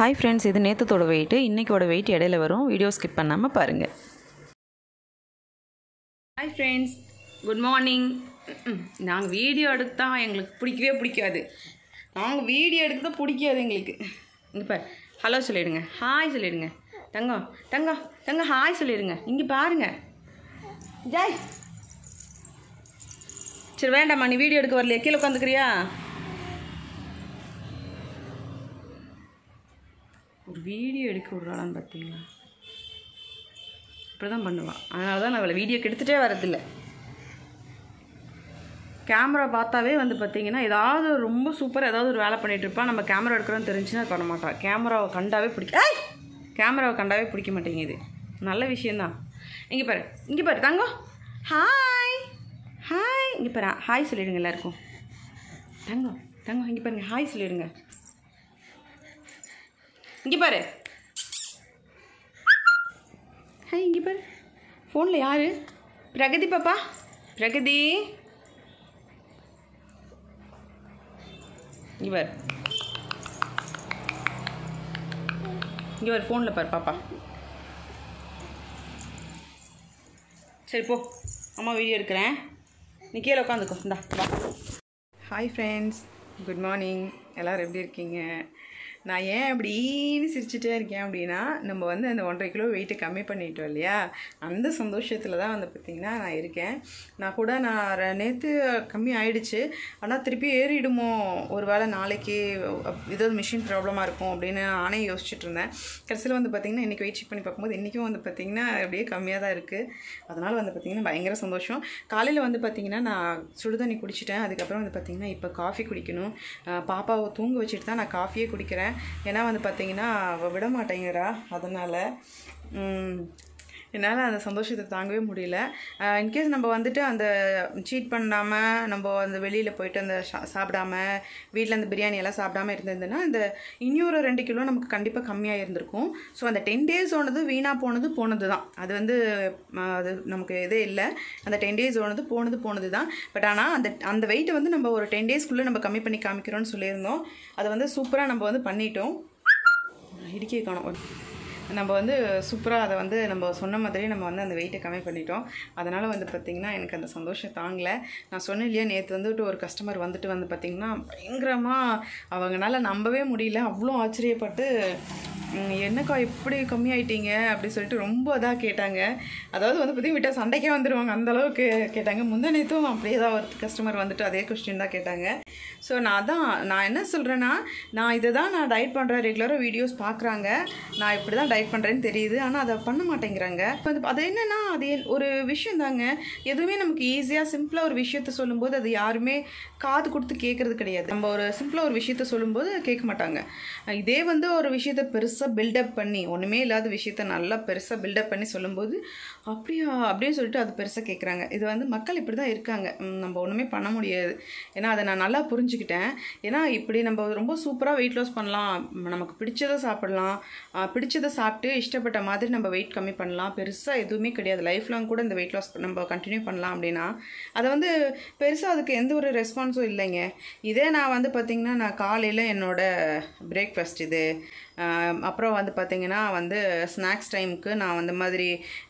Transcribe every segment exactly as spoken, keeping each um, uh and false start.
Hi friends, இது நேத்தோட weight. இன்னைக்கோட weight இடையில வரும். வீடியோ ஸ்கிப் பண்ணாம பாருங்க. Hi friends, good morning. நாங்க வீடியோ எடுத்தா எங்களுக்கு பிடிக்கவே பிடிக்காது. நாங்க வீடியோ எடுத்தா பிடிக்காது எங்களுக்கு. இங்க பாரு. ஹலோ சொல்லிடுங்க. ஹாய் சொல்லிடுங்க. தங்கம், தங்கம், தங்கம் ஹாய் சொல்லிடுங்க. இங்க பாருங்க. ஜாய். சரி வேண்டாம்மா நீ வீடியோ எடுக்க வரலையா? கீழே உட்காந்துக்கிறியா? ஒரு வீடியோ எடுக்க விடுறாளான்னு பார்த்தீங்களா? இப்படி தான் பண்ணுவான். அதனால தான் நான் அவளை வீடியோக்கு எடுத்துகிட்டே வரதில்லை. கேமரா பார்த்தாவே வந்து பார்த்தீங்கன்னா ஏதாவது ரொம்ப சூப்பராக ஏதாவது ஒரு வேலை பண்ணிகிட்டு இருப்பான். நம்ம கேமரா எடுக்கிறோன்னு தெரிஞ்சுன்னா பண்ண மாட்டான். கேமராவை கண்டாவே பிடிக்க கேமராவை கண்டாவே பிடிக்க மாட்டேங்குது. நல்ல விஷயந்தான். இங்கே பாரு, இங்கே பாரு தங்கம். Hi hi. இங்கே பாரு ஹாய் சொல்லிடுங்க எல்லாருக்கும். தங்கம் தங்கம் இங்கே பாருங்க ஹாய் சொல்லிடுங்க. இங்கே பாரு. ஹாய் இங்கே பாரு. ஃபோனில் யார்? பிரகதி பாப்பா. பிரகதி இங்கே பாரு. இங்கே பாரு ஃபோனில் பாரு பாப்பா. சரி போ, அம்மா வீடியோ எடுக்கிறேன். நீ கீழே உட்காந்துக்கோ. இந்தா வா. Hi friends, good morning. எல்லோரும் எப்படி இருக்கீங்க? நான் ஏன் அப்படின்னு சிரிச்சுட்டே இருக்கேன் அப்படின்னா, நம்ம வந்து அந்த ஒன்றரை கிலோ வெயிட்டை கம்மி பண்ணிட்டோம் இல்லையா? அந்த சந்தோஷத்தில் தான் வந்து பார்த்திங்கன்னா நான் இருக்கேன். நான் கூட நான் நேற்று கம்மி ஆகிடுச்சு, ஆனால் திருப்பி ஏறிடுமோ ஒரு வேளை நாளைக்கு ஏதாவது மிஷின் ப்ராப்ளமாக இருக்கும் அப்படின்னு நானே யோசிச்சுட்டு இருந்தேன். கடைசியில் வந்து பார்த்திங்கன்னா இன்றைக்கி வெயிட் செக் பண்ணி பார்க்கும்போது இன்றைக்கும் வந்து பார்த்திங்கன்னா அப்படியே கம்மியாக தான் இருக்குது. அதனால் வந்து பார்த்திங்கன்னா பயங்கர சந்தோஷம். காலையில் வந்து பார்த்திங்கன்னா நான் சுடுதண்ணி குடிச்சிட்டேன். அதுக்கப்புறம் வந்து பார்த்திங்கன்னா இப்போ காஃபி குடிக்கணும். பாப்பாவை தூங்க வச்சுட்டு தான் நான் காஃபியே குடிக்கிறேன். ஏன்னா வந்து பார்த்தீங்கன்னா அவள் விட மாட்டேங்கிறா. அதனால் என்னால் அந்த சந்தோஷத்தை தாங்கவே முடியல. இன்கேஸ் நம்ம வந்துட்டு அந்த சீட் பண்ணாமல் நம்ம அந்த வெளியில் போயிட்டு அந்த சாப்பிடாம வீட்டில் அந்த பிரியாணி எல்லாம் சாப்பிடாமல் இருந்திருந்ததுன்னா இந்த இன்னொரு ரெண்டு கிலோ நமக்கு கண்டிப்பாக கம்மியாக இருந்திருக்கும். ஸோ அந்த டென் டேஸ் ஓனது வீணாக போனது போனது தான். அது வந்து அது நமக்கு இதே இல்லை. அந்த டென் டேஸ் ஓனது போனது போனது தான். பட் ஆனால் அந்த அந்த வெயிட்டை வந்து நம்ம ஒரு டென் டேஸ்க்குள்ளே நம்ம கம்மி பண்ணி காமிக்கிறோன்னு சொல்லியிருந்தோம். அதை வந்து சூப்பராக நம்ம வந்து பண்ணிட்டோம். இடிக்கே காணும். நம்ம வந்து சூப்பராக அதை வந்து நம்ம சொன்ன மாதிரி நம்ம வந்து அந்த வெயிட்டை கம்மி பண்ணிட்டோம். அதனால் வந்து பார்த்திங்கன்னா எனக்கு அந்த சந்தோஷம் தாங்கலை. நான் சொன்னேன் இல்லையா, நேற்று வந்துட்டு ஒரு கஸ்டமர் வந்துட்டு வந்து பார்த்திங்கன்னா பயங்கரமாக அவங்களால நம்பவே முடியல. அவ்வளோ ஆச்சரியப்பட்டு என்னக்கா எப்படி கம்மியாயிட்டீங்க அப்படின்னு சொல்லிட்டு ரொம்ப இதாக கேட்டாங்க. அதாவது வந்து பார்த்திங்கன்னா விட்டால் சண்டைக்கே வந்துடுவாங்க அந்தளவுக்கு கேட்டாங்க. முந்தா நேற்றும் அப்படியே தான் ஒரு கஸ்டமர் வந்துட்டு அதே கொஸ்டின் தான் கேட்டாங்க. ஸோ நான் தான் நான் என்ன சொல்கிறேன்னா, நான் இதை தான் நான் டயட் பண்ணுறேன். ரெகுலராக வீடியோஸ் பார்க்குறாங்க, நான் இப்படி தான் டயட் பண்ணுறேன்னு தெரியுது, ஆனால் அதை பண்ண மாட்டேங்கிறாங்க. அது அது என்னென்னா அது ஒரு விஷயம் தாங்க. எதுவுமே நமக்கு ஈஸியாக சிம்பிளாக ஒரு விஷயத்த சொல்லும்போது அது யாருமே காது கொடுத்து கேட்குறது கிடையாது. நம்ம ஒரு சிம்பிளாக ஒரு விஷயத்த சொல்லும்போது கேட்க மாட்டாங்க. இதே வந்து ஒரு விஷயத்தை பெருசாக பில்டப் பண்ணி ஒன்றுமே இல்லாத விஷயத்த நல்லா பெருசாக பில்டப் பண்ணி சொல்லும்போது அப்படியா அப்படின்னு சொல்லிட்டு அது பெருசாக கேட்குறாங்க. இது வந்து மக்கள் இப்படி தான் இருக்காங்க. நம்ம ஒன்றுமே பண்ண முடியாது. ஏன்னா அதை நான் நல்லா புரிஞ்சுக்கிட்டேன். ஏன்னா இப்படி நம்ம ரொம்ப சூப்பராக வெயிட் லாஸ் பண்ணலாம், நமக்கு பிடிச்சதை சாப்பிடலாம், பிடிச்சதை சாப்பிட்டு இஷ்டப்பட்ட மாதிரி நம்ம வெயிட் கம்மி பண்ணலாம். பெருசாக எதுவுமே கிடையாது. லைஃப் லாங் கூட இந்த வெயிட் லாஸ் நம்ம கண்டினியூ பண்ணலாம் அப்படின்னா அதை வந்து பெருசாக அதுக்கு எந்த ஒரு ரெஸ்பான்ஸும் இல்லைங்க. இதே நான் வந்து பார்த்திங்கன்னா நான் காலையில் என்னோடய பிரேக்ஃபாஸ்ட் இது, அப்புறம் வந்து பார்த்திங்கன்னா வந்து ஸ்நாக்ஸ் டைமுக்கு நான் அந்த மாதிரி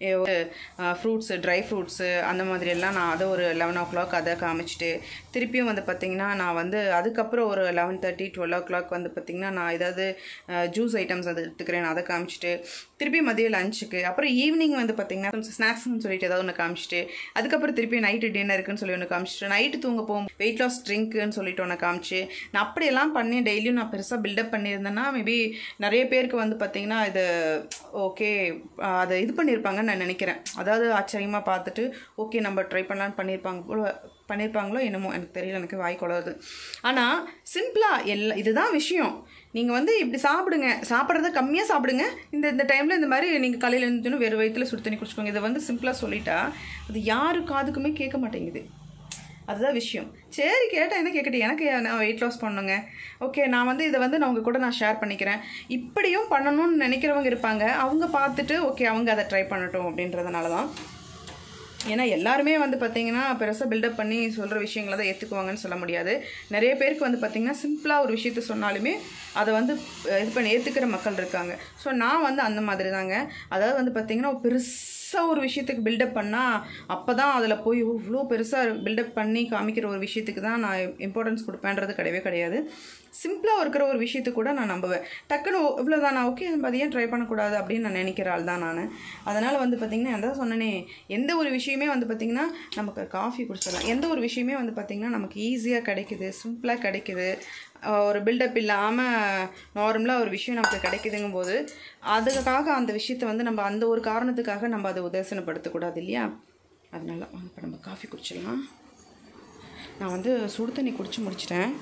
ஃப்ரூட்ஸு ட்ரை ஃப்ரூட்ஸு அந்த மாதிரியெல்லாம் நான் அதை ஒரு லெவன் ஓ கிளாக் அதை காமிச்சிட்டு திருப்பியும் வந்து பார்த்திங்கன்னா நான் வந்து அதுக்கப்புறம் ஒரு eleven thirty twelve o'clock வந்து பார்த்திங்கன்னா நான் ஏதாவது ஜூஸ் ஐட்டம்ஸ் அதை எடுத்துக்கிறேன் அதை காமிச்சிட்டு திருப்பி மதியம் லஞ்சுக்கு அப்புறம் ஈவினிங் வந்து பார்த்திங்கன்னா ஸ்நாக்ஸ்ன்னு சொல்லிட்டு ஏதாவது ஒன்று காமிச்சிட்டு அதுக்கப்புறம் திருப்பி நைட்டு டின்னருக்குன்னு சொல்லி ஒன்று காமிச்சிட்டு நைட்டு தூங்க போகும் வெயிட் லாஸ் ட்ரிங்க்குன்னு சொல்லிட்டு ஒன்று காமிச்சு நான் அப்படியெல்லாம் பண்ணி டெய்லியும் நான் பெருசாக பில்டப் பண்ணியிருந்தேன்னா மேபி நிறைய பேருக்கு வந்து பார்த்திங்கன்னா இது ஓகே அதை இது பண்ணியிருப்பாங்கன்னு நான் நினைக்கிறேன். அதாவது ஆச்சரியமாக பார்த்துட்டு ஓகே நம்ம ட்ரை பண்ணலான்னு பண்ணியிருப்பாங்க போல பண்ணியிருப்பாங்களோ என்னமோ எனக்கு தெரியல, எனக்கு வாய் கொள்ளாது. ஆனால் சிம்பிளாக எல்லா இதுதான் விஷயம். நீங்கள் வந்து இப்படி சாப்பிடுங்க, சாப்பிட்றத கம்மியாக சாப்பிடுங்க, இந்த இந்த டைமில் இந்த மாதிரி நீங்கள் காலையில் இருந்துச்சுன்னு வேறு வயிற்றுல சுடு தண்ணி குடிச்சுக்கோங்க. இதை வந்து சிம்பிளாக சொல்லிட்டா அது யாரு காதுக்குமே கேட்க மாட்டேங்குது. அதுதான் விஷயம். சரி கேட்டால் என்ன கேட்கட்டும், எனக்கு நான் வெயிட் லாஸ் பண்ணுங்க, ஓகே நான் வந்து இதை வந்து நான் உங்கள் கூட நான் ஷேர் பண்ணிக்கிறேன். இப்படியும் பண்ணணும்னு நினைக்கிறவங்க இருப்பாங்க. அவங்க பார்த்துட்டு ஓகே அவங்க அதை ட்ரை பண்ணட்டும் அப்படின்றதுனால தான். ஏன்னா எல்லாருமே வந்து பார்த்திங்கன்னா பெருசாக பில்டப் பண்ணி சொல்கிற விஷயங்களை தான் ஏற்றுக்குவாங்கன்னு சொல்ல முடியாது. நிறைய பேருக்கு வந்து பார்த்திங்கன்னா சிம்பிளாக ஒரு விஷயத்த சொன்னாலுமே அதை வந்து இது பண்ணி ஏற்றுக்கிற மக்கள் இருக்காங்க. ஸோ நான் வந்து அந்த மாதிரி தாங்க. அதாவது வந்து பார்த்திங்கன்னா பெருசாக ஒரு விஷயத்துக்கு பில்டப் பண்ணால் அப்போ தான் அதில் போய் இவ்வளோ பெருசாக பில்டப் பண்ணி காமிக்கிற ஒரு விஷயத்துக்கு தான் நான் இம்பார்ட்டன்ஸ் கொடுப்பேன்றது கிடையவே கிடையாது. சிம்பிளாக இருக்கிற ஒரு விஷயத்துக்கு கூட நான் நம்புவேன். டக்குன்னு இவ்வளோ தான் நான் ஓகே நம்ம அதையும் ட்ரை பண்ணக்கூடாது அப்படின்னு நான் நினைக்கிற ஆள் தான் நான். அதனால் வந்து பார்த்திங்கன்னா எந்த சொன்னனே எந்த ஒரு விஷயமே வந்து பார்த்திங்கன்னா நமக்கு காஃபி குடிச்சிடலாம். எந்த ஒரு விஷயமே வந்து பார்த்திங்கன்னா நமக்கு ஈஸியாக கிடைக்குது, சிம்பிளாக கிடைக்குது, ஒரு பில்டப் இல்லாமல் நார்மலாக ஒரு விஷயம் நமக்கு கிடைக்குதுங்கும் போது அதுக்காக அந்த விஷயத்தை வந்து நம்ம அந்த ஒரு காரணத்துக்காக நம்ம அதை உதாசீனப்படுத்தக்கூடாது இல்லையா? அதனால இப்போ நம்ம காஃபி குடிச்சிடலாம். நான் வந்து சுடு தண்ணி குடிச்சு முடிச்சிட்டேன்.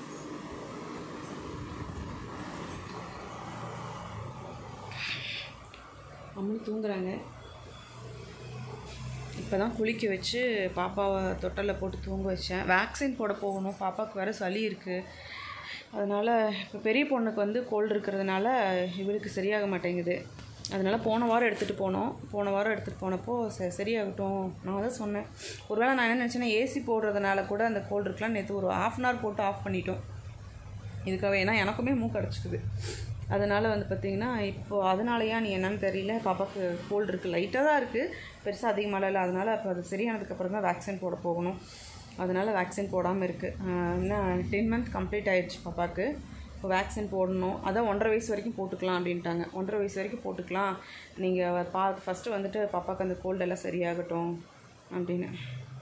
அம்மனு தூங்குறாங்க. இப்போ தான் குளிக்க வச்சு பாப்பாவை தொட்டலில் போட்டு தூங்க வச்சேன். வேக்சின் போட போகணும், பாப்பாவுக்கு வேறு சளி இருக்குது. அதனால் இப்போ பெரிய பொண்ணுக்கு வந்து கோல்டு இருக்கிறதுனால இவளுக்கு சரியாக மாட்டேங்குது. அதனால் போன வாரம் எடுத்துகிட்டு போனோம். போன வாரம் எடுத்துகிட்டு போனப்போ ச சரியாகட்டும் நான் தான் சொன்னேன். ஒருவேளை நான் என்ன நினச்சேன்னா ஏசி போடுறதுனால கூட அந்த கோல்டு இருக்கலாம். நேற்று ஒரு ஆஃப் அன் ஹவர் போட்டு ஆஃப் பண்ணிட்டோம் இதுக்காக. ஏன்னா எனக்குமே மூக்கு அடைச்சிக்குது. அதனால் வந்து பார்த்திங்கன்னா இப்போது அதனாலயா நீ என்னன்னு தெரியல, பாப்பாவுக்கு கோல்டு இருக்குது, லைட்டாக தான் இருக்குது, பெருசாக அதிகமாக இல்லை. அதனால் இப்போ அது சரியானதுக்கப்புறம் தான் வேக்சின் போட போகணும். அதனால் வேக்சின் போடாமல் இருக்குது. இன்னும் டென் மந்த் கம்ப்ளீட் ஆகிடுச்சு பாப்பாவுக்கு. இப்போ வேக்சின் போடணும். அதான் ஒன்றரை வயசு வரைக்கும் போட்டுக்கலாம் அப்படின்ட்டாங்க. ஒன்றரை வயசு வரைக்கும் போட்டுக்கலாம், நீங்கள் பா ஃபஸ்ட்டு வந்துட்டு பாப்பாவுக்கு அந்த கோல்டெல்லாம் சரியாகட்டும் அப்படின்னு.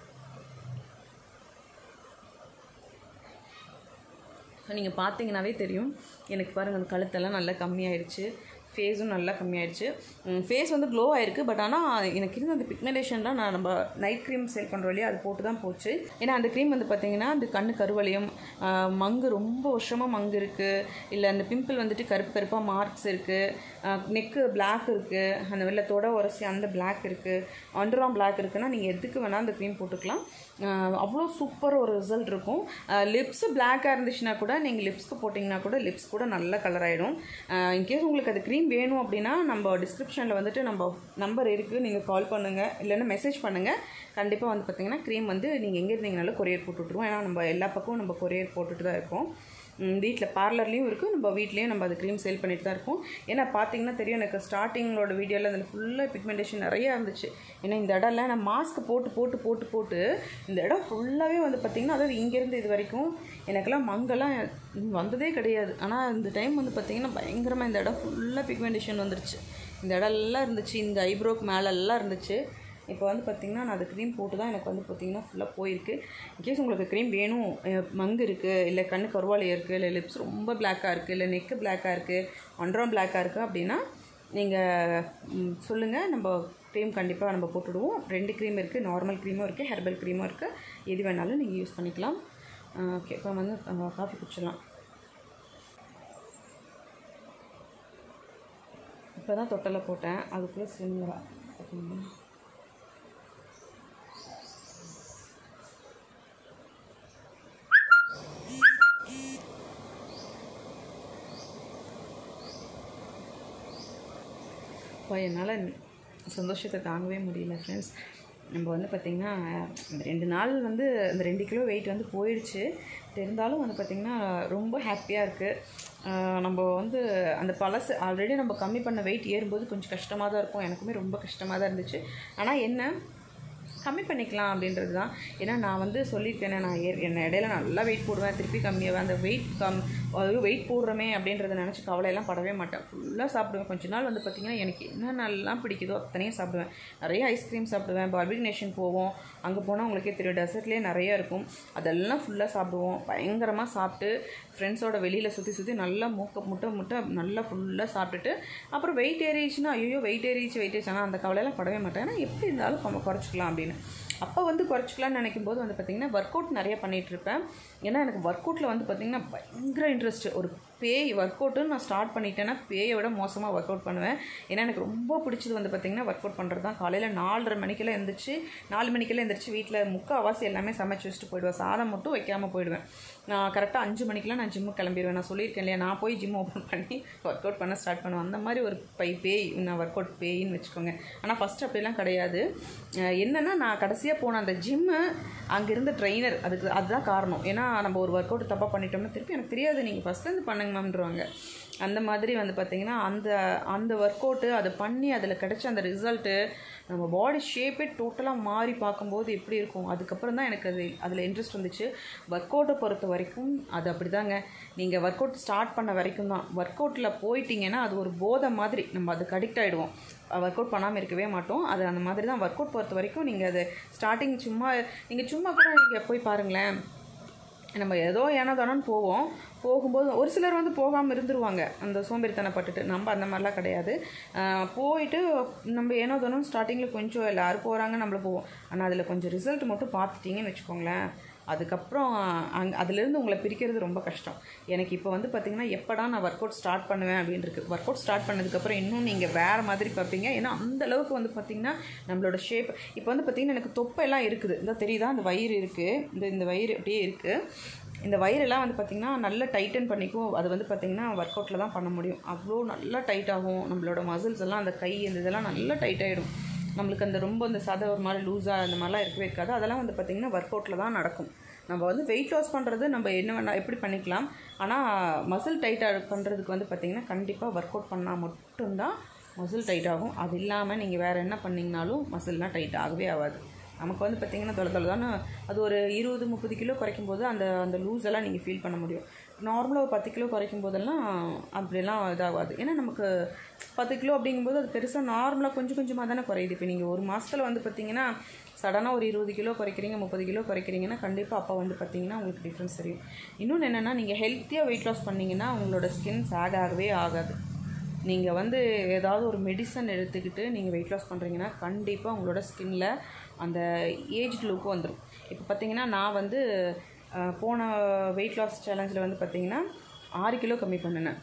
நீங்கள் பார்த்தீங்கன்னாவே தெரியும் எனக்கு பாருங்கள் அந்த கழுத்தெல்லாம் நல்லா கம்மியாயிடுச்சு, ஃபேஸும் நல்லா கம்மியாயிடுச்சு. ஃபேஸ் வந்து க்ளோ ஆகிருக்கு. பட் ஆனால் எனக்கு இருந்த அந்த பிக்மெண்டேஷன்லாம் நான் நம்ம நைட் க்ரீம் சேல் பண்ணுறோம் இல்லையா, அது போட்டு தான் போச்சு. ஏன்னா அந்த க்ரீம் வந்து பார்த்திங்கன்னா அந்த கண்ணு கருவளையம், மங்கு ரொம்ப வருஷமாக மங்கு இருக்குது, இல்லை அந்த பிம்பிள் வந்துட்டு கருப்பு கருப்பாக மார்க்ஸ் இருக்குது, நெக்கு பிளாக் இருக்குது, அந்த வெளில தொட உரசி அந்த பிளாக் இருக்குது, அண்டராம் பிளாக் இருக்குன்னா நீங்கள் எதுக்கு வேணால் அந்த க்ரீம் போட்டுக்கலாம். அவ்வளோ சூப்பர் ஒரு ரிசல்ட் இருக்கும். லிப்ஸு பிளாக்காக இருந்துச்சுன்னா கூட நீங்கள் லிப்ஸ்க்கு போட்டிங்கன்னா கூட லிப்ஸ் கூட நல்ல கலர் ஆகிடும். இன்கேஸ் உங்களுக்கு அது க்ரீம் வேணும் அப்படின்னா நம்ம டிஸ்கிரிப்ஷனில் வந்துட்டு நம்ம நம்பர் இருக்குது, நீங்கள் கால் பண்ணுங்கள், இல்லைன்னா மெசேஜ் பண்ணுங்கள். கண்டிப்பாக வந்து பார்த்திங்கன்னா க்ரீம் வந்து நீங்கள் எங்கே இருந்தீங்கனாலும் கொரியர் போட்டு விட்ருவோம். ஏன்னா நம்ம எல்லா பக்கமும் நம்ம கொரியர் போட்டுட்டு தான் இருக்கோம். வீட்டில் பார்லர்லேயும் இருக்குது, நம்ம வீட்லேயும் நம்ம அது க்ரீம் சேல் பண்ணிட்டு தான் இருக்கோம். ஏன்னா பார்த்தீங்கன்னா தெரியும் எனக்கு ஸ்டார்டிங்களோட வீடியோவில் அதில் ஃபுல்லாக பிக்மெண்டேஷன் நிறையா இருந்துச்சு. ஏன்னா இந்த இடம்ல நான் மாஸ்க் போட்டு போட்டு போட்டு போட்டு இந்த இடம் ஃபுல்லாகவே வந்து பார்த்திங்கன்னா அதாவது இங்கேருந்து இது வரைக்கும் எனக்கெல்லாம் மங்கெல்லாம் வந்ததே கிடையாது. ஆனால் இந்த டைம் வந்து பார்த்திங்கன்னா பயங்கரமாக இந்த இடம் ஃபுல்லாக பிக்மெண்டேஷன் வந்துருச்சு. இந்த இடம்லாம் இருந்துச்சு, இந்த ஐப்ரோக்கு மேலெல்லாம் இருந்துச்சு. இப்போ வந்து பார்த்திங்கன்னா நான் அது க்ரீம் போட்டு தான் எனக்கு வந்து பார்த்திங்கன்னா ஃபுல்லாக போயிருக்கு. இன்கேஸ் உங்களுக்கு க்ரீம் வேணும், மங்கு இருக்குது, இல்லை கண்ணு கருவாலி இருக்குது, இல்லை லிப்ஸ் ரொம்ப பிளாக்காக இருக்குது, இல்லை நெக்கு பிளாக்காக இருக்குது, ஒன்றாம் பிளாக்காக இருக்குது அப்படின்னா நீங்கள் சொல்லுங்கள், நம்ம க்ரீம் கண்டிப்பாக நம்ம போட்டுவிடுவோம். ரெண்டு க்ரீம் இருக்குது, நார்மல் க்ரீமும் இருக்குது, ஹெர்பல் க்ரீமும் இருக்குது, எது வேணாலும் நீங்கள் யூஸ் பண்ணிக்கலாம். ஓகே, இப்போ வந்து காஃபி குடிச்சிடலாம். இப்போ தான் தொட்டலை போட்டேன், அதுக்குள்ளே சிம்மில் பார்த்தீங்கன்னா இப்போ என்னால் சந்தோஷத்தை தாங்கவே முடியல ஃப்ரெண்ட்ஸ். நம்ம வந்து பார்த்திங்கன்னா அந்த ரெண்டு நாள் வந்து அந்த ரெண்டு கிலோ வெயிட் வந்து போயிடுச்சு. இருந்தாலும் வந்து பார்த்திங்கன்னா ரொம்ப ஹாப்பியாக இருக்குது. நம்ம வந்து அந்த பழசு ஆல்ரெடி நம்ம கம்மி பண்ண வெயிட் ஏறும்போது கொஞ்சம் கஷ்டமாக தான் இருக்கும், எனக்குமே ரொம்ப கஷ்டமாக தான் இருந்துச்சு. ஆனால் என்ன கம்மி பண்ணிக்கலாம் அப்படின்றது தான். ஏன்னா நான் வந்து சொல்லியிருக்கேனே, நான் ஏ என்ன இடையில நல்லா வெயிட் போடுவேன், திருப்பி கம்மியாவேன். அந்த வெயிட் கம் அதாவது வெயிட் போடுறோமே அப்படின்றத நினச்சி கவலையெல்லாம் படவே மாட்டேன். ஃபுல்லாக சாப்பிடுவேன். கொஞ்ச நாள் வந்து பார்த்திங்கன்னா எனக்கு என்னென்னலாம் பிடிக்குதோ அத்தனையும் சாப்பிடுவேன். நிறைய ஐஸ்கிரீம் சாப்பிடுவேன், பார்பி நேஷன் போவோம், அங்கே போனால் உங்களுக்கே தெரியும் டெசர்ட்லேயே நிறையா இருக்கும், அதெல்லாம் ஃபுல்லாக சாப்பிடுவோம். பயங்கரமாக சாப்பிட்டு ஃப்ரெண்ட்ஸோட வெளியில் சுற்றி சுற்றி நல்லா மூக்க முட்டை முட்டை நல்லா ஃபுல்லாக சாப்பிட்டுட்டு அப்புறம் வெயிட் ஏறிடுச்சுன்னா ஐயோ வெயிட் ஏறிச்சு வெயிட் ஏறிச்சு ஆனால் அந்த கவலையெல்லாம் படவே மாட்டேன். ஏன்னா எப்படி இருந்தாலும் நம்ம குறைச்சிக்கலாம் அப்படின்னு. அப்போ வந்து குறைச்சிக்கலாம்னு நினைக்கும் போது வந்து பார்த்திங்கன்னா ஒர்க் அவுட் நிறைய பண்ணிகிட்ருப்பேன். ஏன்னா எனக்கு ஒர்க் அவுட்டில் வந்து பார்த்திங்கன்னா பயங்கர இன்ட்ரெஸ்ட்டு. ஒரு பேய் ஒர்க் அவுட்டுன்னு நான் ஸ்டார்ட் பண்ணிட்டேன்னா பேயை விட மோசமாக ஒர்க் அவுட் பண்ணுவேன். ஏன்னா எனக்கு ரொம்ப பிடிச்சது வந்து பார்த்திங்கன்னா ஒர்க் அவுட் பண்ணுறது தான். காலையில் நாலரை மணிக்கெல்லாம் எழுந்திரிச்சு நாலு மணிக்கெல்லாம் எழுந்திரிச்சு வீட்டில் முக்கால்வாசி எல்லாமே சமைச்சு வச்சுட்டு போயிடுவேன். சாதம் மட்டும் வைக்காமல் போயிடுவேன். நான் கரெக்டாக அஞ்சு மணிக்கெலாம் நான் ஜிம்முக்கு கிளம்பிடுவேன். நான் சொல்லியிருக்கேன் இல்லையா, நான் போய் ஜிம் ஓப்பன் பண்ணி ஒர்க் அவுட் பண்ண ஸ்டார்ட் பண்ணுவேன். அந்த மாதிரி ஒரு பை பேய் நான் ஒர்க் அவுட் பேயின்னு வச்சுக்கோங்க. ஆனால் ஃபஸ்ட்டு அப்படிலாம் கிடையாது. என்னென்னா நான் கடைசியாக போன அந்த ஜிம்மு அங்கே இருந்த ட்ரெயினர் அதுக்கு அதுதான் காரணம். ஏன்னா நம்ம ஒரு ஒர்க் அவுட் தப்பாக பண்ணிட்டோம்னா திருப்பி எனக்கு தெரியாது, நீங்கள் ஃபஸ்ட்லேருந்து பண்ணுங்க மேம்ன்றவாங்க. அந்த மாதிரி வந்து பார்த்திங்கன்னா அந்த அந்த ஒர்க் அவுட்டு அதை பண்ணி அதில் கிடச்ச அந்த ரிசல்ட்டு நம்ம பாடி ஷேப்பே டோட்டலாக மாறி பார்க்கும்போது எப்படி இருக்கும். அதுக்கப்புறம் தான் எனக்கு அது அதில் இன்ட்ரெஸ்ட் வந்துச்சு. ஒர்க் அவுட்டை பொறுத்த வரைக்கும் அது அப்படி தாங்க. நீங்கள் ஒர்க் அவுட் ஸ்டார்ட் பண்ண வரைக்கும் தான். ஒர்க் அவுட்டில் போயிட்டீங்கன்னா அது ஒரு போதை மாதிரி, நம்ம அதுக்கு அடிக்ட் ஆகிடுவோம். ஒர்க் அவுட் பண்ணாமல் இருக்கவே மாட்டோம். அது அந்த மாதிரி தான். ஒர்க் அவுட் பொறுத்த வரைக்கும் நீங்கள் அது ஸ்டார்டிங் சும்மா நீங்கள் சும்மா கூட நீங்கள் போய் பாருங்களேன். நம்ம ஏதோ ஏனோ தானோன்னு போவோம். போகும்போது ஒரு சிலர் வந்து போகாமல் இருந்துருவாங்க அந்த சோம்பேறித்தனப்பட்டுட்டு. நம்ம அந்த மாதிரிலாம் கிடையாது. போயிட்டு நம்ம ஏனோ தானோன்னு ஸ்டார்டிங்கில் கொஞ்சம் எல்லோரும் போகிறாங்க, நம்மள போவோம். ஆனால் அதில் கொஞ்சம் ரிசல்ட் மட்டும் பார்த்துட்டிங்கன்னு வச்சுக்கோங்களேன், அதுக்கப்புறம் அங் அதுலேருந்து உங்களை பிரிக்கிறது ரொம்ப கஷ்டம். எனக்கு இப்போ வந்து பார்த்திங்கன்னா எப்படா நான் ஒர்க் அவுட் ஸ்டார்ட் பண்ணுவேன் அப்படின்னு இருக்குது. ஒர்க் அவுட் ஸ்டார்ட் பண்ணதுக்கப்புறம் இன்னும் நீங்கள் வேறு மாதிரி பார்ப்பீங்க. ஏன்னா அந்தளவுக்கு வந்து பார்த்திங்கன்னா நம்மளோட ஷேப் இப்போ வந்து பார்த்திங்கன்னா எனக்கு தொப்பையெல்லாம் இருக்குது. இந்த தெரியுதா, அந்த வயிறு இருக்குது, இந்த இந்த வயிறு அப்படியே இருக்குது. இந்த வயிறெல்லாம் வந்து பார்த்திங்கன்னா நல்லா டைட்டன் பண்ணிக்கும். அது வந்து பார்த்திங்கன்னா ஒர்க் அவுட்டில் தான் பண்ண முடியும். அவ்வளோ நல்லா டைட் ஆகும். நம்மளோட மசில்ஸ் எல்லாம் அந்த கை இந்த இதெல்லாம் நல்லா டைட் ஆகிடும். நம்மளுக்கு அந்த ரொம்ப அந்த சதை ஒரு மாதிரி லூஸாக அந்த மாதிரிலாம் இருக்கவே இருக்காது. அதெல்லாம் வந்து பார்த்திங்கன்னா ஒர்க் அவுட்டில் தான் நடக்கும். நம்ம வந்து வெயிட் லாஸ் பண்ணுறது நம்ம என்ன வேணால் எப்படி பண்ணிக்கலாம். ஆனால் மசில் டைட்டாக பண்ணுறதுக்கு வந்து பார்த்திங்கன்னா கண்டிப்பாக ஒர்க் அவுட் பண்ணால் மட்டும்தான் மசில் டைட் ஆகும். அது இல்லாமல் நீங்கள் வேறு என்ன பண்ணிங்கனாலும் மசில்லாம் டைட் ஆகவே ஆகாது. நமக்கு வந்து பார்த்திங்கன்னா தொலை தொலை தானே அது ஒரு இருபது முப்பது கிலோ குறைக்கும் போது அந்த அந்த லூஸ் எல்லாம் நீங்கள் ஃபீல் பண்ண முடியும். நார்மலாக ஒரு பத்து கிலோ குறைக்கும் போதெல்லாம் அப்படிலாம் இதாகாது. ஏன்னா நமக்கு பத்து கிலோ அப்படிங்கும்போது அது பெருசாக நார்மலாக கொஞ்சம் கொஞ்சமாக தானே குறையுது. இப்போ நீங்கள் ஒரு மாதத்தில் வந்து பார்த்திங்கன்னா சடனாக ஒரு இருபது கிலோ குறைக்கிறீங்க, முப்பது கிலோ குறைக்கிறீங்கன்னா கண்டிப்பாக அப்போ வந்து பார்த்திங்கன்னா உங்களுக்கு டிஃப்ரென்ஸ் தெரியும். இன்னொன்று என்னென்னா, நீங்கள் ஹெல்த்தியாக வெயிட் லாஸ் பண்ணிங்கன்னா உங்களோட ஸ்கின் சேக் ஆகவே ஆகாது. நீங்கள் வந்து ஏதாவது ஒரு மெடிசன் எடுத்துக்கிட்டு நீங்கள் வெயிட் லாஸ் பண்ணுறீங்கன்னா கண்டிப்பாக உங்களோட ஸ்கின்னில் அந்த ஏஜ் லுக்கு வந்துடும். இப்போ பார்த்திங்கன்னா நான் வந்து போன வெயிட் லாஸ் சேலஞ்சில் வந்து பார்த்திங்கன்னா ஆறு கிலோ கம்மி பண்ணினேன்.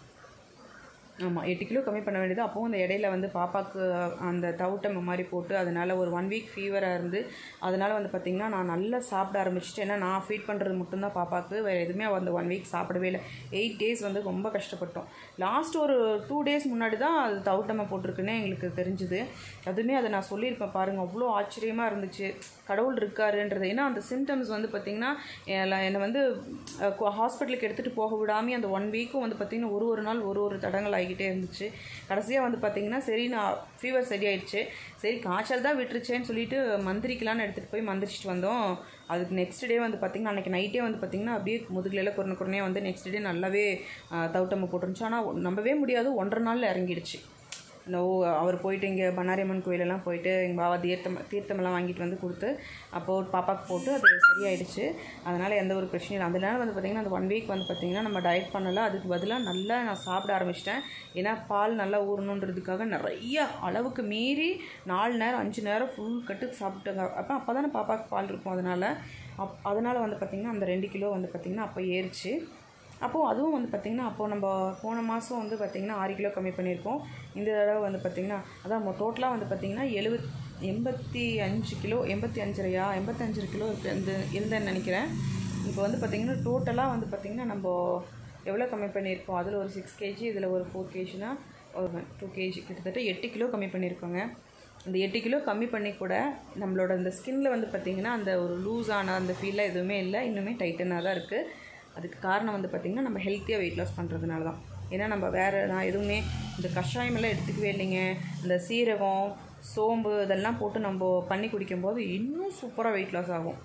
ஆமாம், எட்டு கிலோ கம்மி பண்ண வேண்டியது. அப்போவும் அந்த இடையில வந்து பாப்பாவுக்கு அந்த தவுட்டம் மாதிரி போட்டு அதனால் ஒரு ஒன் வீக் ஃபீவராக இருந்து அதனால் வந்து பார்த்திங்கன்னா நான் நல்லா சாப்பிட ஆரம்பிச்சிட்டேன். ஏன்னா நான் ஃபீட் பண்ணுறது மட்டும்தான் பாப்பாவுக்கு, வேறு எதுவுமே அந்த ஒன் வீக் சாப்பிடவே இல்லை. எயிட் டேஸ் வந்து ரொம்ப கஷ்டப்பட்டோம். லாஸ்ட் ஒரு டூ டேஸ் முன்னாடி தான் அது தவுட்டமாக போட்டிருக்குன்னே எங்களுக்கு தெரிஞ்சுது. அதுவுமே அதை நான் சொல்லியிருப்பேன் பாருங்கள், அவ்வளோ ஆச்சரியமாக இருந்துச்சு கடவுள் இருக்காருன்றது. ஏன்னா அந்த சிம்டம்ஸ் வந்து பார்த்திங்கன்னா என்னை வந்து ஹாஸ்பிட்டலுக்கு எடுத்துகிட்டு போக விடாமல் அந்த ஒன் வீக்கும் வந்து பார்த்திங்கன்னா ஒரு ஒரு நாள் ஒரு ஒரு தடங்கள் ஆகிக்கிட்டே இருந்துச்சு. கடைசியாக வந்து பார்த்திங்கன்னா சரி நான் ஃபீவர் சரி ஆயிடுச்சு, சரி காய்ச்சல் தான் விட்டுருச்சேன்னு சொல்லிட்டு மந்திரிக்கலான்னு எடுத்துகிட்டு போய் மந்திரிச்சிட்டு வந்தோம். அதுக்கு நெக்ஸ்ட் டே வந்து பார்த்திங்கன்னா அன்றைக்கி நைட்டே வந்து பார்த்திங்கன்னா அப்படியே முதுகுலையில் குறனை குறனையாக வந்து நெக்ஸ்ட் டே நல்லாவே தவுட்டமாக போட்டுருந்துச்சு. ஆனால் நம்பவே முடியாது, ஒன்றரை நாளில் இறங்கிடுச்சு. நோ அவர் போயிட்டு இங்கே பண்ணாரியம்மன் கோயிலெல்லாம் போயிட்டு எங்கள் பாவா தீர்த்தம் தீர்த்தமெல்லாம் வாங்கிட்டு வந்து கொடுத்து அப்போது பாப்பாவுக்கு போட்டு அது சரியாயிடுச்சு. அதனால் எந்த ஒரு பிரச்சனையும் இல்லை. அதனால வந்து பார்த்திங்கன்னா அந்த ஒன் வீக் வந்து பார்த்திங்கன்னா நம்ம டயட் பண்ணலை, அதுக்கு பதிலாக நல்லா நான் சாப்பிட ஆரம்பிச்சிட்டேன். ஏன்னா பால் நல்லா ஊறணுன்றதுக்காக நிறைய அளவுக்கு மீறி நாலு நேரம் அஞ்சு நேரம் ஃபுல் கட்டு சாப்பிட்டுங்க. அப்போ அப்போ தானே பாப்பாவுக்கு பால் இருக்கும். அதனால் அப் அதனால் வந்து பார்த்திங்கன்னா அந்த ரெண்டு கிலோ வந்து பார்த்திங்கன்னா அப்போ ஏறிச்சு. அப்போது அதுவும் வந்து பார்த்திங்கன்னா அப்போது நம்ம போன மாதம் வந்து பார்த்திங்கன்னா ஆறு கிலோ கம்மி பண்ணியிருக்கோம். இந்த தடவை வந்து பார்த்திங்கன்னா அதான் டோட்டலாக வந்து பார்த்திங்கன்னா எழுபத் எண்பத்தி அஞ்சு கிலோ எண்பத்தி அஞ்சரையா எண்பத்தஞ்சு கிலோ இருந்து இருந்தேன்னு நினைக்கிறேன். இப்போ வந்து பார்த்திங்கன்னா டோட்டலாக வந்து பார்த்திங்கன்னா நம்ம எவ்வளோ கம்மி பண்ணியிருக்கோம், அதில் ஒரு சிக்ஸ் கேஜி இதில் ஒரு ஃபோர் கேஜினா ஒரு டூ கேஜி கிட்டத்தட்ட எட்டு கிலோ கம்மி பண்ணியிருக்கோங்க. அந்த எட்டு கிலோ கம்மி பண்ணி கூட நம்மளோட அந்த ஸ்கின்னில் வந்து பார்த்திங்கன்னா அந்த ஒரு லூஸான அந்த ஃபீல்லாம் எதுவுமே இல்லை, இன்னுமே டைட்டனாக தான் இருக்குது. அதுக்கு காரணம் வந்து பார்த்திங்கன்னா நம்ம ஹெல்த்தியாக வெயிட் லாஸ் பண்ணுறதுனால தான். ஏன்னா நம்ம வேறு நான் எதுவுமே இந்த கஷாயமெல்லாம் எடுத்துக்கவே இல்லைங்க. இந்த சீரகம் சோம்பு இதெல்லாம் போட்டு நம்ம பண்ணி குடிக்கும்போது இன்னும் சூப்பராக வெயிட் லாஸ் ஆகும்.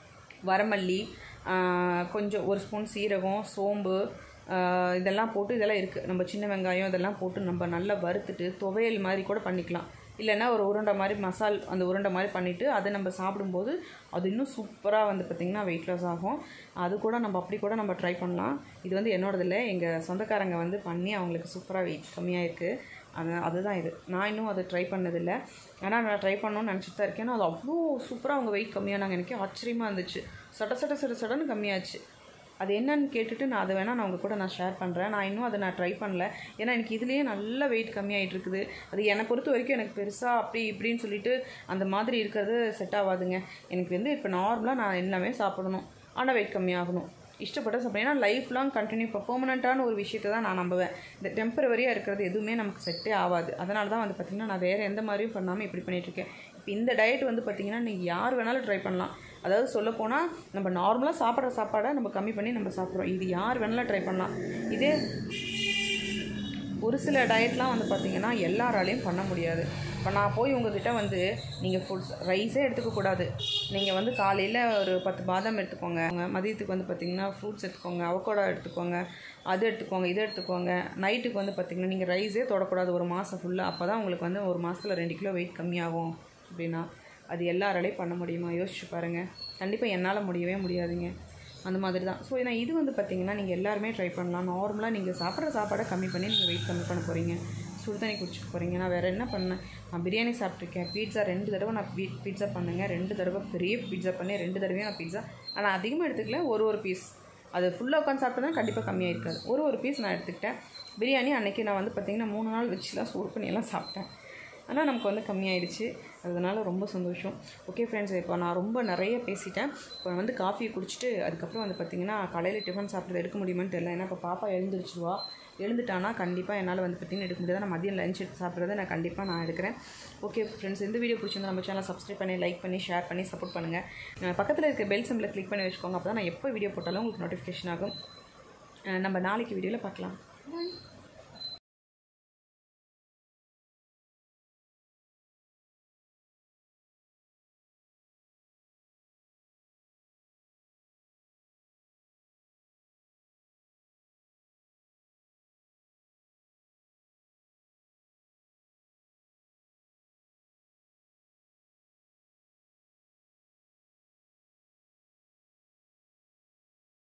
வரமல்லி கொஞ்சம் ஒரு ஸ்பூன் சீரகம் சோம்பு இதெல்லாம் போட்டு இதெல்லாம் இருக்குது. நம்ம சின்ன வெங்காயம் இதெல்லாம் போட்டு நம்ம நல்லா வறுத்துட்டு துவையல் மாதிரி கூட பண்ணிக்கலாம். இல்லைன்னா ஒரு உருண்டை மாதிரி மசால் அந்த உருண்டை மாதிரி பண்ணிவிட்டு அதை நம்ம சாப்பிடும்போது அது இன்னும் சூப்பராக வந்து பார்த்திங்கன்னா வெயிட் லாஸ் ஆகும். அது கூட நம்ம அப்படி கூட நம்ம ட்ரை பண்ணலாம். இது வந்து என்னோடது இல்லை, எங்கள் சொந்தக்காரங்க வந்து பண்ணி அவங்களுக்கு சூப்பராக வெயிட் கம்மியாக இருக்குது. அது அதுதான் இது. நான் இன்னும் அதை ட்ரை பண்ணதில்லை, ஆனால் நான் ட்ரை பண்ணணும்னு நினச்சிட்டு தான் இருக்கேன். ஆனால் அது அவ்வளோ சூப்பராக அவங்க வெயிட் கம்மியானாங்க. எனக்கு ஆச்சரியமாக இருந்துச்சு. சட சட சட சடன்னு கம்மியாச்சு. அது என்னன்னு கேட்டுட்டு நான் அதை வேணால் நான் உங்கள் கூட நான் ஷேர் பண்ணுறேன். நான் இன்னும் அதை நான் ட்ரை பண்ணல. ஏன்னா எனக்கு இதுலேயே நல்ல வெயிட் கம்மியாகிட்டு இருக்குது. அது என்னை பொறுத்த வரைக்கும் எனக்கு பெருசாக அப்படி இப்படின்னு சொல்லிட்டு அந்த மாதிரி இருக்கிறது செட் ஆகாதுங்க. எனக்கு வந்து இப்போ நார்மலாக நான் எல்லாமே சாப்பிடணும், ஆனால் வெயிட் கம்மியாகணும், இஷ்டப்பட்ட சாப்பிட்றேன். ஏன்னா லைஃப் லாங் கண்டினியூ இப்போ பெர்மனெண்ட்டான ஒரு விஷயத்தை தான் நான் நம்புவேன். இந்த டெம்பரவரியாக இருக்கிறது எதுவுமே நமக்கு செட்டே ஆகாது. அதனால தான் வந்து பார்த்திங்கன்னா நான் வேறு எந்த மாதிரியும் பண்ணாமல் இப்படி பண்ணிகிட்ருக்கேன். இப்போ இந்த டயட் வந்து பார்த்திங்கன்னா நீங்கள் யார் வேணாலும் ட்ரை பண்ணலாம். அதாவது சொல்லப்போனால் நம்ம நார்மலாக சாப்பிட்ற சாப்பாடை நம்ம கம்மி பண்ணி நம்ம சாப்பிட்றோம். இது யார் வேணாலும் ட்ரை பண்ணலாம். இதே ஒரு சில டயட்லாம் வந்து பார்த்திங்கன்னா எல்லாராலையும் பண்ண முடியாது. இப்போ நான் போய் உங்கள்கிட்ட வந்து நீங்கள் ஃபுட்ஸ் ரைஸே எடுத்துக்கக்கூடாது, நீங்கள் வந்து காலையில் ஒரு பத்து பாதாம் எடுத்துக்கோங்க, மதியத்துக்கு வந்து பார்த்திங்கன்னா ஃப்ரூட்ஸ் எடுத்துக்கோங்க, அவகோடா எடுத்துக்கோங்க, அது எடுத்துக்கோங்க, இது எடுத்துக்கோங்க, நைட்டுக்கு வந்து பார்த்திங்கன்னா நீங்கள் ரைஸே தொடக்கூடாது ஒரு மாதம் ஃபுல்லாக. அப்போ தான் உங்களுக்கு வந்து ஒரு மாதத்தில் ரெண்டு கிலோ வெயிட் கம்மியாகும் அப்படின்னா அது எல்லாராலையும் பண்ண முடியுமா? யோசிச்சு பாருங்கள். கண்டிப்பாக என்னால் முடியவே முடியாதுங்க. அந்த மாதிரி தான். ஸோ நான் இது வந்து பார்த்திங்கன்னா நீங்கள் எல்லாருமே ட்ரை பண்ணலாம். நார்மலாக நீங்கள் சாப்பிட்ற சாப்பாடை கம்மி பண்ணி நீங்கள் வெயிட் கம்மி பண்ண போகிறீங்க. சுடு தண்ணி குடிச்சிட்டு போகிறீங்க. நான் வேறு என்ன பண்ணேன், நான் பிரியாணி சாப்பிட்ருக்கேன், பீட்சா ரெண்டு தடவை நான் பீ பீட்சா பண்ணுங்க, ரெண்டு தடவை பெரிய பீட்சா பண்ணி ரெண்டு தடவையும் நான் பீட்சா, ஆனால் அதிகமாக எடுத்துக்கல, ஒரு ஒரு பீஸ். அது ஃபுல்லாக உட்காந்து சாப்பிட்டா கண்டிப்பாக கம்மியாக இருக்காது. ஒரு ஒரு பீஸ் நான் எடுத்துக்கிட்டேன். பிரியாணி அன்றைக்கி நான் வந்து பார்த்திங்கன்னா மூணு நாள் வச்சுலாம் சூடு பண்ணி எல்லாம் சாப்பிட்டேன். ஆனால் நமக்கு வந்து கம்மியாயிடுச்சு. அதனால் ரொம்ப சந்தோஷம். ஓகே ஃப்ரெண்ட்ஸ், இப்போ நான் ரொம்ப நிறைய பேசிட்டேன். இப்போ வந்து காஃபியை குடிச்சிட்டு அதுக்கப்புறம் வந்து பார்த்திங்கன்னா காலையில் டிஃபன் சாப்பிட்றது எடுக்க முடியுமான்னு தெரியல. ஏன்னா இப்போ பாப்பா எழுந்திரிச்சிடுவா. எழுந்துட்டானா கண்டிப்பாக என்னால் வந்து பார்த்திங்கன்னா எடுக்க முடியாது. நான் மதியம் லஞ்ச் எடுத்து சாப்பிட்றத நான் கண்டிப்பாக நான் எடுக்கிறேன். ஓகே ஃப்ரெண்ட்ஸ், இந்த வீடியோ பிடிச்சிருந்தா நம்ம சேனலை சப்ஸ்கிரைப் பண்ணி லைக் பண்ணி ஷேர் பண்ணி சப்போர்ட் பண்ணுங்கள். பக்கத்தில் இருக்க பெல் சிம்பிளை கிளிக் பண்ணி வச்சுக்கோங்க. அப்போ தான் நான் எப்போ வீடியோ போட்டாலும் உங்களுக்கு நோட்டிஃபிகேஷன் ஆகும். நம்ம நாளைக்கு வீடியோவில் பார்க்கலாம்.